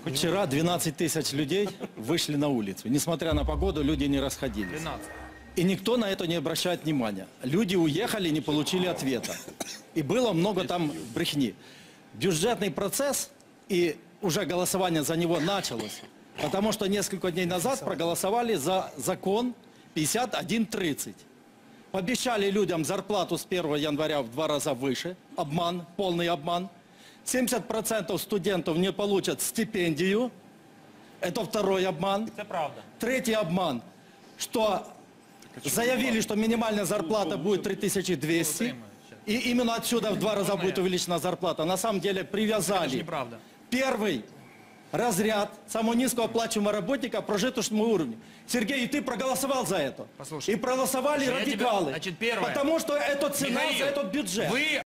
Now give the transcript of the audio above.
Вчера 12 тысяч людей вышли на улицу. Несмотря на погоду, люди не расходились. 12. И никто на это не обращает внимания. Люди уехали, не получили ответа. И было много там брехни. Бюджетный процесс и уже голосование за него началось. Потому что несколько дней назад проголосовали за закон 5130. Пообещали людям зарплату с 1 января в 2 раза выше. Обман, полный обман. 70% студентов не получат стипендию. Это второй обман. Это правда. Третий обман, что заявили, что минимальная зарплата будет 3200. И именно отсюда в 2 раза будет увеличена зарплата. На самом деле Это привязали неправда. первый разряд самого низкооплачиваемого работника к прожиточному уровню. Сергей, и ты проголосовал за это. Послушай, И проголосовали я тебя- радикалы. значит, первое. Потому что это цена Михаил, за этот бюджет. Вы